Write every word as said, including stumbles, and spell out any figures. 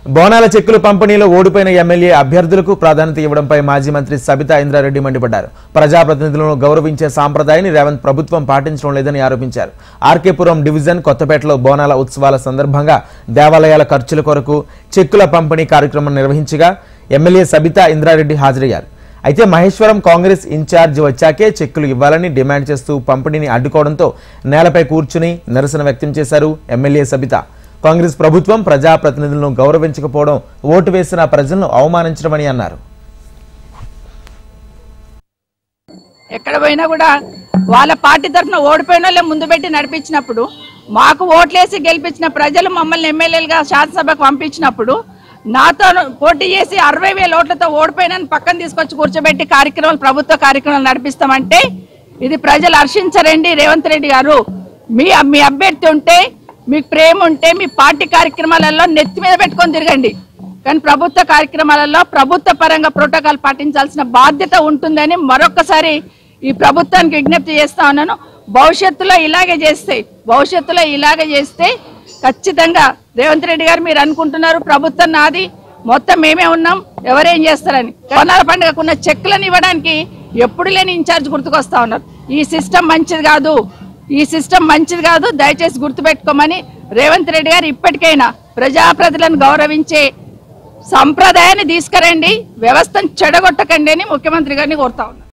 బోనాల చెక్కుల పంపిణీలో ఓడిపోయిన ఎమ్మెల్యే అభ్యర్థులకు ప్రాధాన్యత ఇవ్వడంపై మాజీ మంత్రి సబితా ఇంద్రారెడ్డి మండిపడ్డారు. ప్రజాప్రతినిధులను గౌరవించే సాంప్రదాయాన్ని రేవంత్ ప్రభుత్వం పాటించడం లేదని ఆరోపించారు. ఆర్కేపురం డివిజన్ కొత్తపేటలో బోనాల ఉత్సవాల సందర్భంగా దేవాలయాల ఖర్చుల కొరకు చెక్కుల పంపిణీ కార్యక్రమం నిర్వహించగా ఎమ్మెల్యే సబితా ఇంద్రారెడ్డి హాజరయ్యారు. అయితే మహేశ్వరం కాంగ్రెస్ ఇన్ఛార్జ్ వచ్చాకే చెక్కులు ఇవ్వాలని డిమాండ్ చేస్తూ పంపిణీని అడ్డుకోవడంతో నేలపై కూర్చుని నిరసన వ్యక్తం చేశారు ఎమ్మెల్యే సబితా. కాంగ్రెస్ ప్రభుత్వం ప్రజాప్రతినిధులను గౌరవించకపోవడం ఓటు వేసిన ప్రజలను అవమానించడమని అన్నారు. ఎక్కడ పోయినా కూడా వాళ్ళ పార్టీ తరఫున ఓడిపోయిన వాళ్ళే ముందు పెట్టి నడిపించినప్పుడు, మాకు ఓట్లేసి గెలిపించిన ప్రజలు మమ్మల్ని ఎమ్మెల్యేలుగా శాసనసభకు పంపించినప్పుడు నాతో పోటీ చేసి అరవై వేల ఓట్లతో ఓడిపోయినా పక్కన తీసుకొచ్చి కూర్చోబెట్టి కార్యక్రమాలు ప్రభుత్వ కార్యక్రమాలు నడిపిస్తామంటే ఇది ప్రజలు హర్షించరండి. రేవంత్ రెడ్డి గారు, మీ మీ అభ్యర్థి ఉంటే, మీకు ప్రేమ ఉంటే మీ పార్టీ కార్యక్రమాలలో నెత్తి మీద పెట్టుకొని తిరగండి. కానీ ప్రభుత్వ కార్యక్రమాలలో ప్రభుత్వ పరంగా ప్రోటోకాల్ పాటించాల్సిన బాధ్యత ఉంటుందని మరొకసారి ఈ ప్రభుత్వానికి విజ్ఞప్తి చేస్తా ఉన్నాను. భవిష్యత్తులో ఇలాగే చేస్తే భవిష్యత్తులో ఇలాగే చేస్తే ఖచ్చితంగా రేవంత్ రెడ్డి గారు మీరు అనుకుంటున్నారు ప్రభుత్వం నాది మొత్తం మేమే ఉన్నాం ఎవరేం చేస్తారని. బోనాల పండుగకున్న చెక్కులను ఇవ్వడానికి ఎప్పుడు లేని ఇన్ఛార్జ్ గుర్తుకొస్తా ఉన్నారు. ఈ సిస్టమ్ మంచిది కాదు, ఈ సిస్టమ్ మంచిది కాదు. దయచేసి గుర్తుపెట్టుకోమని రేవంత్ రెడ్డి గారు ఇప్పటికైనా ప్రజాప్రతినిధులను గౌరవించే సంప్రదాయాన్ని తీసుకురండి, వ్యవస్థను చెడగొట్టకండి అని ముఖ్యమంత్రి గారిని కోరుతా ఉన్నారు.